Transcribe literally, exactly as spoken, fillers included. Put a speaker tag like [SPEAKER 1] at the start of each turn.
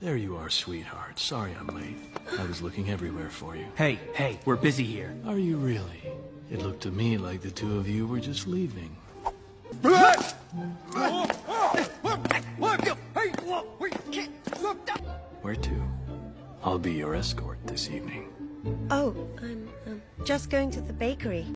[SPEAKER 1] There you are, sweetheart. Sorry I'm late. I was looking everywhere for you.
[SPEAKER 2] Hey, hey, we're busy here.
[SPEAKER 1] Are you really? It looked to me like the two of you were just leaving. Where to? I'll be your escort this evening.
[SPEAKER 3] Oh, I'm um, just going to the bakery.